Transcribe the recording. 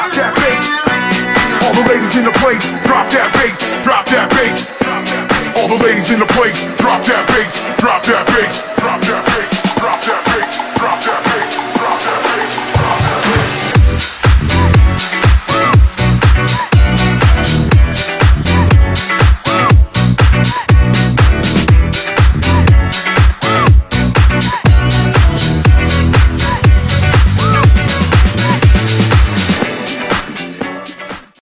drop that bass. All the ladies in the place, drop that bass, drop that bass. All the ladies in the place, drop that bass, drop that bass.